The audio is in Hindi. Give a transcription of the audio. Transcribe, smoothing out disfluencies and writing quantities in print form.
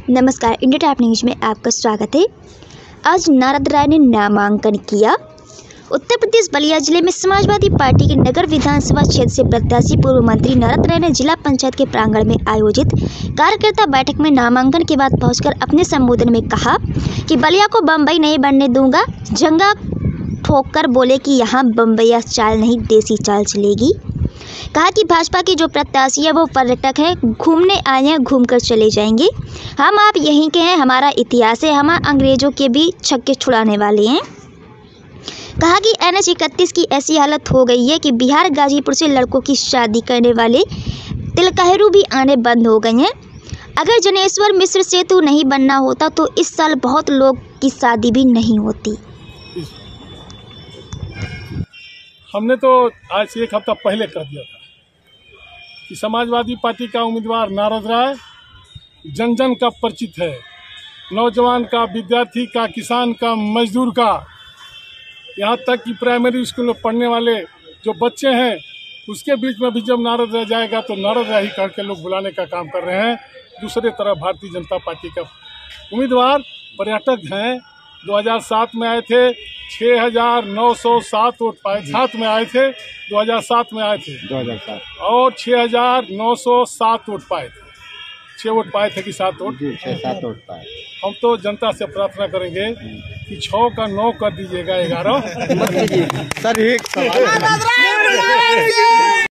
नमस्कार, इंडिया टॉप न्यूज में आपका स्वागत है। आज नारद राय ने नामांकन किया। उत्तर प्रदेश बलिया जिले में समाजवादी पार्टी के नगर विधानसभा क्षेत्र से प्रत्याशी पूर्व मंत्री नारद राय ने जिला पंचायत के प्रांगण में आयोजित कार्यकर्ता बैठक में नामांकन के बाद पहुंचकर अपने संबोधन में कहा कि बलिया को बम्बई नहीं बनने दूंगा। जंगा ठोककर बोले कि यहाँ बम्बईया चाल नहीं, देसी चाल चलेगी। कहा कि भाजपा की जो प्रत्याशी है वो पर्यटक है, घूमने आए हैं, घूमकर चले जाएंगे। हम आप यहीं के हैं, हमारा इतिहास है, हम अंग्रेजों के भी छक्के छुड़ाने वाले हैं। कहा कि NH 31 की ऐसी हालत हो गई है कि बिहार गाजीपुर से लड़कों की शादी करने वाले तिलकहरू भी आने बंद हो गए हैं। अगर जनेश्वर मिश्र सेतु नहीं बनना होता तो इस साल बहुत लोग की शादी भी नहीं होती। हमने तो आज से एक हफ्ता पहले कह दिया था कि समाजवादी पार्टी का उम्मीदवार नारद राय जन जन का परिचित है, नौजवान का, विद्यार्थी का, किसान का, मजदूर का, यहाँ तक कि प्राइमरी स्कूल में पढ़ने वाले जो बच्चे हैं उसके बीच में भी जब नारद राय जाएगा तो नारद राय ही कह के लोग बुलाने का काम कर रहे हैं। दूसरे तरफ भारतीय जनता पार्टी का उम्मीदवार पर्यटक हैं। 2007 में आए थे, 6,907 वोट पाए। 7 में आए थे, 2007 में आए थे 2007 और 6,907 वोट पाए थे। 6 वोट पाए थे कि 7 वोट? 6-7 वोट पाए। हम तो जनता से प्रार्थना करेंगे कि 6 का 9 कर दीजिएगा, 11 मत कीजिए सर। एक सवाल